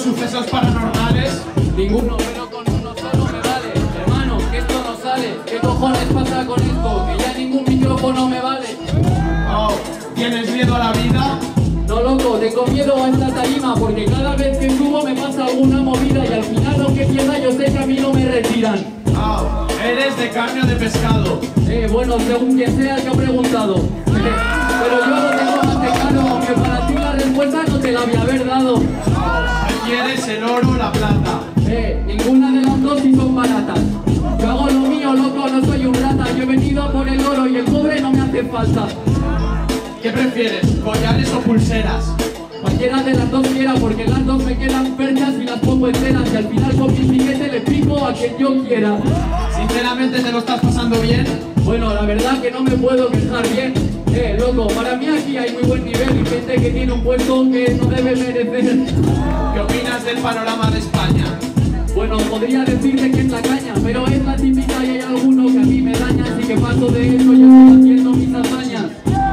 sucesos paranormales. Ninguno, pero con uno solo me vale. Hermano, que esto no sale. ¿Qué cojones pasa con esto? Que ya ningún micrófono me vale. Oh, ¿tienes miedo a la vida? No, loco, tengo miedo a esta tarima, porque cada vez que subo me pasa alguna movida y al final aunque pierda yo sé que a mí no me retiran. Oh, ¿eres de carne o de pescado? Bueno, según quien sea el que ha preguntado. Pero yo lo tengo más que claro, aunque para ti la respuesta no te la voy a haber dado. ¿Prefieres el oro o la plata? Ninguna de las dos sí son baratas. Yo hago lo mío, loco, no soy un rata. Yo he venido a por el oro y el cobre no me hace falta. ¿Qué prefieres, collares o pulseras? Cualquiera de las dos quiera, porque las dos me quedan perchas y las pongo enteras. Y al final con mi piquete le pico a quien yo quiera. ¿Sinceramente te lo estás pasando bien? Bueno, la verdad que no me puedo quejar bien. Loco, para mí aquí hay muy buen nivel y gente que tiene un puesto que no debe merecer. ¿Qué opinas del panorama de España? Bueno, podría decirte que es la caña, pero es la típica y hay alguno que a mí me daña. Así que paso de eso y estoy haciendo mis hazañas.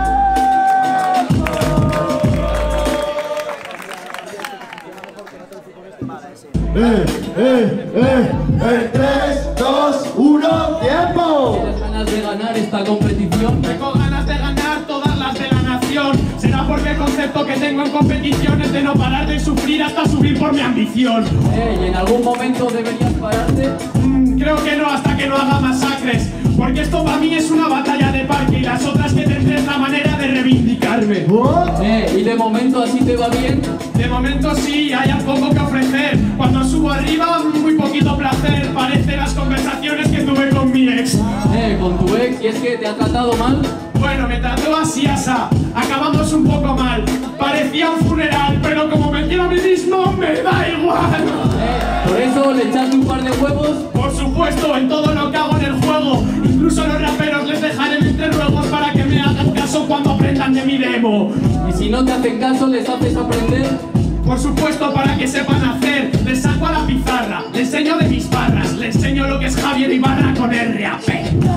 En 3, 2, 1, ¡tiempo! ¿Tienes ganas de ganar esta competición? Tengo ganas de ganar todas las de la nación. Será porque el concepto que tengo en competición es de no parar de sufrir hasta subir por mi ambición. ¿Y en algún momento deberías pararte? Creo que no, hasta que no haga masacres. Porque esto para mí es una batalla de parque y las otras que tendré es la manera de reivindicarme. ¿Y de momento así te va bien? De momento sí, hay poco que ofrecer. Cuando subo arriba, muy poquito placer. Parece las conversaciones que tuve con mi ex. ¿Con tu ex? ¿Y es que te ha tratado mal? Bueno, me trató así, asa. Acabamos un poco mal. Parecía un funeral, pero como me quiero a mí mismo, me da igual. ¿Por eso le echaste un par de huevos? Por supuesto, en todo lo que hago en el juego. Incluso a los raperos les dejaré entre ruegos para que me hagan caso cuando aprendan de mi demo. ¿Y si no te hacen caso, les haces aprender? Por supuesto, para que sepan hacer. Les saco a la pizarra, les enseño de mis barras, les enseño lo que es Javier Ibarra con RAP.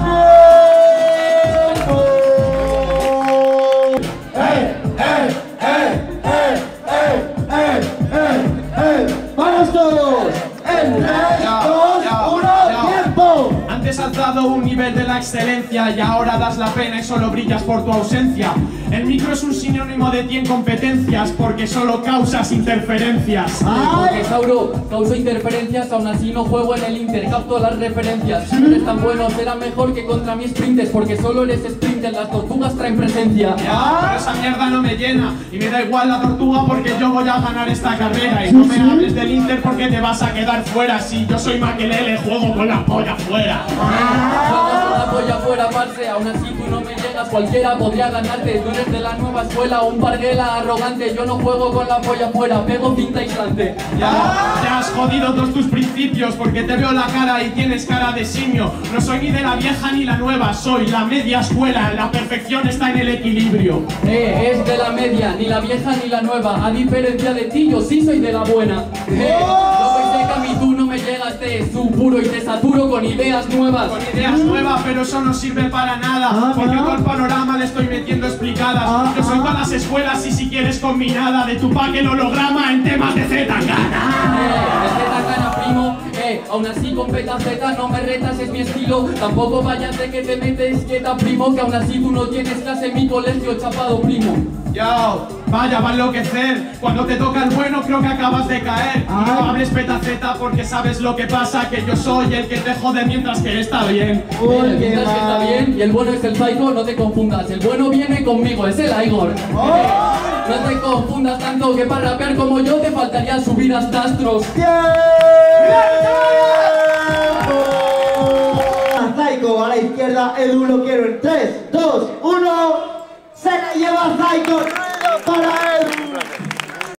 ¡Vamos todos! En 3, 2, 1, ¡tiempo! Antes has dado un nivel de la excelencia y ahora das la pena y solo brillas por tu ausencia. El micro es un sinónimo de ti en competencias porque solo causas interferencias. Porque Sauro causó interferencias, aún así no juego en el Inter, capto las referencias. Si no eres tan bueno, será mejor que contra mis sprintes, porque solo eres sprinter, las tortugas traen presencia. Pero esa mierda no me llena y me da igual la tortuga porque yo voy a ganar esta carrera. Y no me hables del Inter porque te vas a quedar fuera. Si yo soy Makelele, juego con la polla fuera. Juegas con la polla fuera, parce, aún así tú no me llegas, cualquiera podría ganarte. Tú eres de la nueva escuela, un parguela arrogante. Yo no juego con la polla fuera, pego cinta aislante. Ya has jodido todos tus principios porque te veo la cara y tienes cara de simio. No soy ni de la vieja ni la nueva, soy la media escuela. La perfección está en el equilibrio. Es de la media, ni la vieja ni la nueva. A diferencia de ti, yo sí soy de la buena. No pensé que a mí tú no me llegas, te supuro y te saturo con ideas nuevas. Con ideas nuevas, pero eso no sirve para nada. Porque todo el panorama le estoy metiendo explicadas. Yo soy todas las escuelas y si quieres combinada de Tupac el holograma en temas de Zetangana. De Zetangana, primo. Aún así con petaceta no me retas, es mi estilo. Tampoco vayas de que te metes quieta, primo, que aún así tú no tienes clase en mi colegio, chapado, primo. Yo, vaya, va a enloquecer. Cuando te toca el bueno creo que acabas de caer. Y no hables petaceta porque sabes lo que pasa, que yo soy el que te jode mientras que está bien. Mientras que está bien y el bueno es el Psycho, no te confundas. El bueno viene conmigo, es el Igor. No te confundas tanto que para rapear como yo te faltaría subir hasta astros. Psycho a la izquierda, Edu lo quiero en 3, 2, 1. Se la lleva Psycho. Para